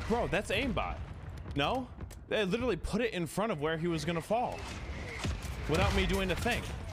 Bro, that's aimbot. No? They literally put it in front of where he was gonna fall without me doing a thing.